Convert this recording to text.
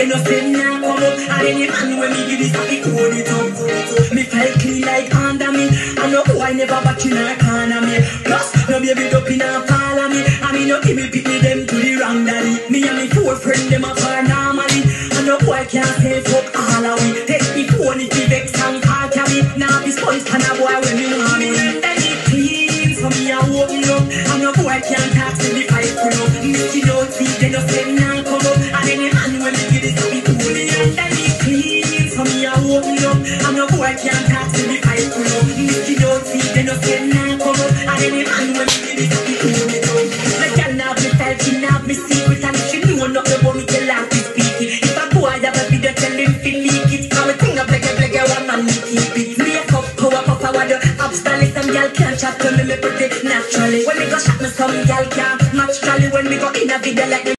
they no send now come up. And any man when me give this happy hold it up. Me felt clean like under me. I know who I never back in a corner me. Plus, no baby up in a follow me. I mean no give me pick me them to the wrong daddy. Me and me four friends them up for normally. I know boy can't say fuck all of we. Take me phone if he vex and call cabby. Now this punch pan a boy when me want me. Then it clean so me a open up. I know boy can't talk to me fight pull up. Make you don't see they no send now come up. And any man when me give this happy hold it up. Then it clean so me a open up. I know boy can't talk to me fight pull up. Make you don't see they no send now come up. And any man when me give this happy hold it up. Like girl have me style, she have me secret, and she know not the one me tell her to speak it. If a boy have a video, tell him to leak it. Come and think of like a one man me keep it. Make up, power, what the obstacle. Some girl can't chat to me put it naturally. When me go shot me, some girl can't match jolly. When me go in a video like